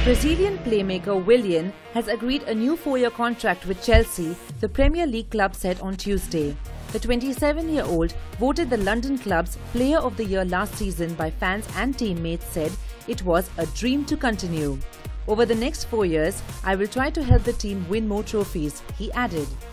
Brazilian playmaker Willian has agreed a new 4-year contract with Chelsea, the Premier League club said on Tuesday. The 27-year-old, voted the London club's Player of the Year last season by fans and teammates, said it was a dream to continue. Over the next 4 years, I will try to help the team win more trophies, he added.